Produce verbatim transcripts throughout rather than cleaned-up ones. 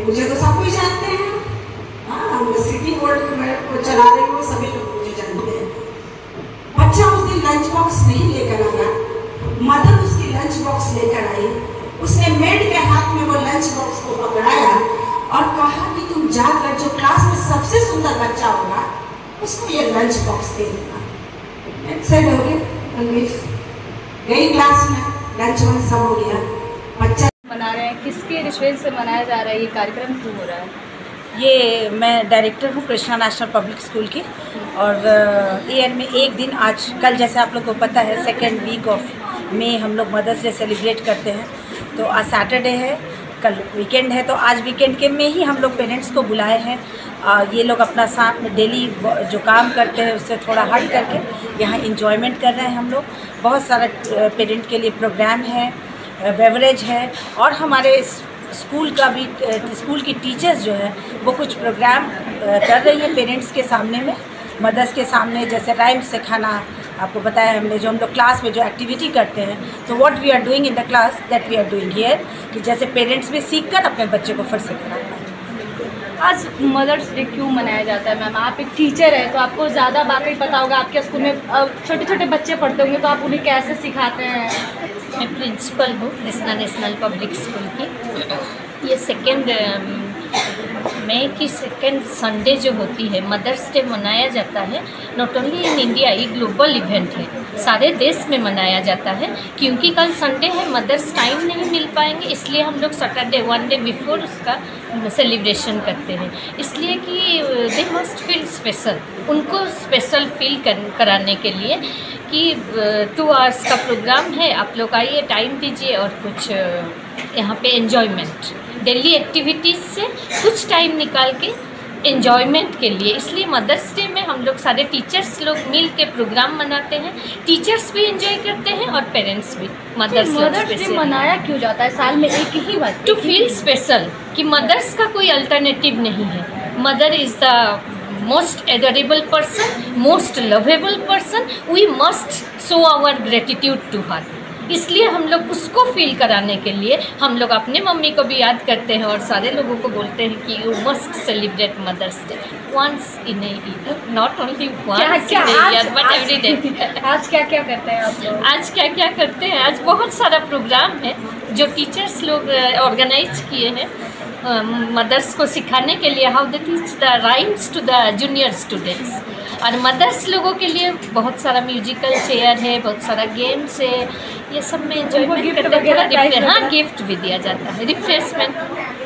मुझे तो सब कुछ जानते हैं। हाँ, मैं सिटी बोर्ड को चला रही हूँ, सभी लोग मुझे जानते हैं। बच्चा उस दिन लंच बॉक्स नहीं लेकर आया, मदर उसकी लंच बॉक्स लेकर आई। उसने मेड के हाथ में वो लंच बॉक्स को पकड़ाया और कहा कि तुम जाकर जो क्लास में सबसे सुंदर बच्चा होगा उसको ये लंच बॉक्स दे देना। एक्साइड हो गई, गई क्लास में, लंच वंच सब हो गया। बच्चा मना रहे हैं, किसके रिश्वेज से मनाया जा रहा है ये कार्यक्रम, क्यों हो रहा है? ये मैं डायरेक्टर हूँ कृष्णा नेशनल पब्लिक स्कूल की, और ईयर में एक दिन आज कल जैसे आप लोग को पता है सेकेंड वीक ऑफ मई हम लोग मदर्स डे सेलिब्रेट करते हैं। तो आज सैटरडे है, कल वीकेंड है, तो आज वीकेंड के में ही हम लोग पेरेंट्स को बुलाए हैं। आ, ये लोग अपना साथ में डेली जो काम करते हैं उससे थोड़ा हट करके यहाँ इंजॉयमेंट कर रहे हैं। हम लोग बहुत सारा पेरेंट के लिए प्रोग्राम है, बेवरेज है, और हमारे स्कूल का भी स्कूल की टीचर्स जो है वो कुछ प्रोग्राम कर रही है पेरेंट्स के सामने में, मदर्स के सामने, जैसे राइम सिखाना आपको बताया हमने, जो हम लोग क्लास में जो एक्टिविटी करते हैं। तो what we are doing in the class that we are doing here, कि जैसे पेरेंट्स भी सीख कर अपने बच्चे को फिर से करा पाए। आज मदर्स डे क्यों मनाया जाता है मैम? आप एक टीचर है तो आपको ज़्यादा बाकी पता होगा, आपके स्कूल में छोटे छोटे बच्चे पढ़ते होंगे तो आप उन्हें कैसे सिखाते हैं? मैं प्रिंसिपल हूँ कृष्णा नेशनल पब्लिक स्कूल की। ये सेकेंड मई की सेकेंड संडे जो होती है मदर्स डे मनाया जाता है। नॉट ओनली इन इंडिया, ये ग्लोबल इवेंट है, सारे देश में मनाया जाता है। क्योंकि कल संडे है, मदर्स टाइम नहीं मिल पाएंगे, इसलिए हम लोग सैटरडे वन डे बिफोर उसका सेलिब्रेशन करते हैं। इसलिए कि दे मस्ट फील स्पेशल, उनको स्पेशल फील कर, कराने के लिए कि टू आवर्स का प्रोग्राम है, आप लोग आइए, टाइम दीजिए और कुछ यहाँ पे एन्जॉयमेंट, डेली एक्टिविटीज़ से कुछ टाइम निकाल के एन्जॉयमेंट के लिए। इसलिए मदर्स डे में हम लोग सारे टीचर्स लोग मिल के प्रोग्राम मनाते हैं, टीचर्स भी एंजॉय करते हैं और पेरेंट्स भी। मदर्स मदर्स डे मनाया क्यों जाता है साल में एक ही बार? टू फील स्पेशल, कि मदर्स का कोई अल्टरनेटिव नहीं है। Mother is the most adorable person, most lovable person, we must show our gratitude to her. इसलिए हम लोग उसको फील कराने के लिए हम लोग अपने मम्मी को भी याद करते हैं और सारे लोगों को बोलते हैं कि you must celebrate mother's day once in a year, not only once in a year but every day. आज क्या क्या करते हैं आप लोग? आज क्या क्या करते हैं? आज बहुत सारा प्रोग्राम है जो टीचर्स लोग ऑर्गेनाइज किए हैं मदर्स को सिखाने के लिए, how they teach the rhymes to the junior students. और मदर्स लोगों के लिए बहुत सारा म्यूजिकल चेयर है, बहुत सारा गेम्स है, ये सब में एंजॉयमेंट करते हैं। हाँ, गिफ्ट भी दिया जाता है, रिफ्रेशमेंट,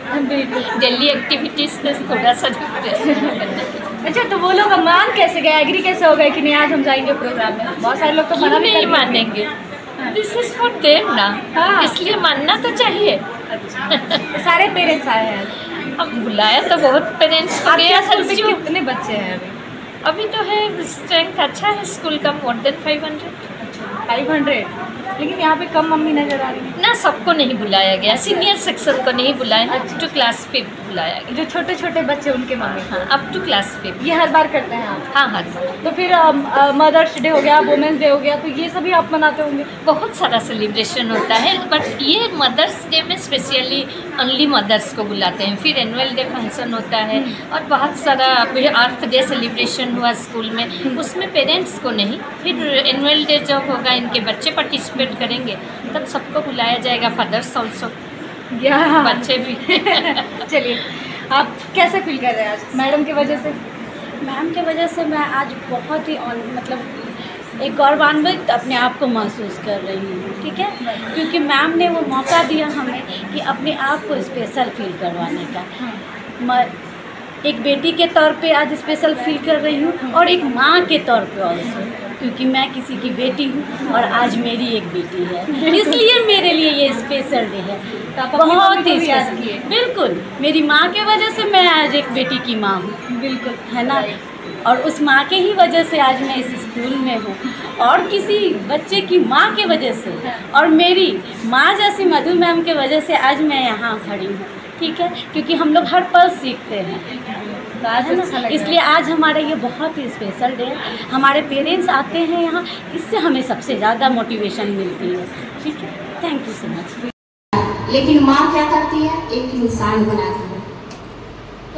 डेली एक्टिविटीज़ से थोड़ा सा रिफ्रेशमेंट करने के। अच्छा, तो वो लोग मान कैसे गए, एग्री कैसे हो गए कि नहीं आज हम जाएंगे प्रोग्राम में? बहुत सारे लोग तो मना नहीं मानेंगे, दिस इज फॉर देम ना, हाँ। इसलिए मानना तो चाहिए। अच्छा। सारे पेरेंट्स आए हैं? अब बुलाया तो बहुत पेरेंट्स को गया। कितने बच्चे हैं अभी? अभी तो है स्ट्रेंथ अच्छा है स्कूल का, more than five hundred. Five hundred लेकिन यहाँ पे कम मम्मी नज़र आ रही है ना। सबको नहीं बुलाया गया, सीनियर सेक्शन को नहीं बुलाया, अप टू क्लास फिफ्थ बुलाया गया। जो छोटे छोटे बच्चे उनके मम्मी? हाँ, अप टू क्लास फिफ्थ। ये हर बार करते हैं आप? हाँ, हर बार। तो फिर मदर्स डे हो गया, वुमेंस डे हो गया, तो ये सभी आप मनाते होंगे? बहुत सारा सेलिब्रेशन होता है, बट ये मदर्स डे में स्पेशली ओनली मदर्स को बुलाते हैं। फिर एनुअल डे फंक्शन होता है और बहुत सारा अर्थ डे सेलिब्रेशन हुआ स्कूल में, उसमें पेरेंट्स को नहीं। फिर एनुअल डे जब होगा, इनके बच्चे पार्टिसिपेट करेंगे, तब सबको बुलाया जाएगा, फादर्स ऑल्सो, बच्चे भी। चलिए, आप कैसे फील कर रहे हैं आज मैडम की वजह से? मैम की वजह से मैं आज बहुत ही मतलब एक गौरवान्वित अपने आप को महसूस कर रही हूँ, ठीक है, क्योंकि मैम ने वो मौका दिया हमें कि अपने आप को स्पेशल फील करवाने का। मैं एक बेटी के तौर पे आज स्पेशल फील कर रही हूँ और एक माँ के तौर पे ऑल्सो, क्योंकि मैं किसी की बेटी हूँ और आज मेरी एक बेटी है, इसलिए मेरे लिए ये स्पेशल डे है। बहुत ही स्पेशल, बिल्कुल मेरी माँ के वजह से मैं आज एक बेटी की माँ हूँ, बिल्कुल, है ना। और उस माँ के ही वजह से आज मैं इस स्कूल में हूँ और किसी बच्चे की माँ के वजह से और मेरी माँ जैसी मधु मैम के वजह से आज मैं यहाँ खड़ी हूँ, ठीक है, क्योंकि हम लोग हर पल सीखते हैं, तो आज अच्छा, इसलिए आज हमारा ये बहुत ही स्पेशल डे है। हमारे पेरेंट्स आते हैं यहाँ, इससे हमें सबसे ज़्यादा मोटिवेशन मिलती है, ठीक है। Thank you so much. लेकिन माँ क्या करती है? एक इंसान बनाती है।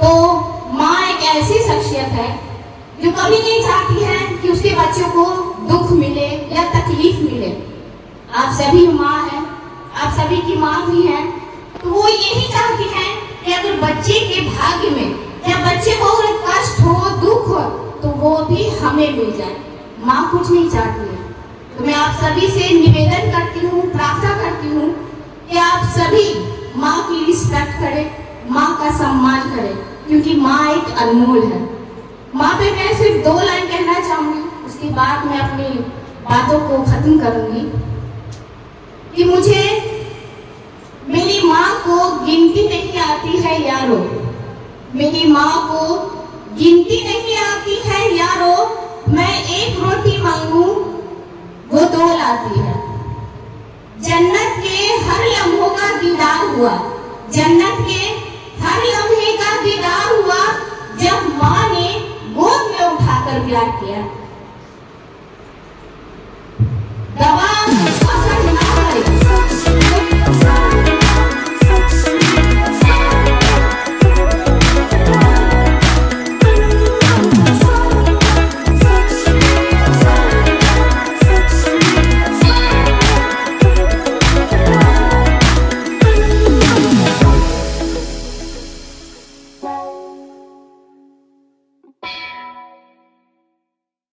तो माँ एक ऐसी शख्सियत है जो कभी नहीं चाहती है कि उसके बच्चों को दुख मिले या तकलीफ मिले। आप सभी माँ हैं, आप सभी की माँ भी हैं, तो वो यही चाहती हैं कि अगर बच्चे के भाग्य में या बच्चे को अगर कष्ट हो, दुख हो, तो वो भी हमें मिल जाए। माँ कुछ नहीं चाहती है। तो मैं आप सभी से निवेदन करती हूँ, प्रार्थना करती हूँ कि आप सभी माँ की रिस्पेक्ट करें, माँ का सम्मान करें, क्योंकि माँ एक अनमोल है। माँ पे मैं सिर्फ दो लाइन कहना चाहूंगी, उसके बाद मैं अपनी बातों को खत्म करूंगी कि मुझे मेरी माँ को गिनती नहीं आती है यारो, मेरी माँ को गिनती नहीं आती है यारो, मैं एक रोटी मांगू वो दो लाती है। जन्नत के हर लम्हों का दीदार हुआ, जन्नत के हर लम्हे का दीदार हुआ जब माँ ने गोद में उठाकर प्यार किया।